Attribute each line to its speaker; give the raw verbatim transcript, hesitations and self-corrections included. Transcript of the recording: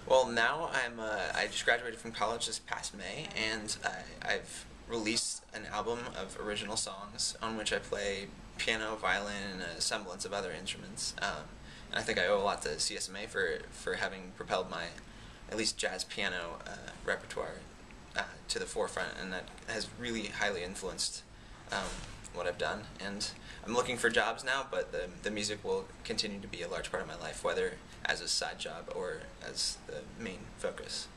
Speaker 1: Well, now I'm uh, I just graduated from college this past May, and I, I've released an album of original songs on which I play piano, violin, and a semblance of other instruments. Um, and I think I owe a lot to C S M A for for having propelled my at least jazz piano uh, repertoire uh, to the forefront, and that has really highly influenced um, what I've done. And I'm looking for jobs now, but the the music will continue to be a large part of my life, whether as a side job or as the main focus.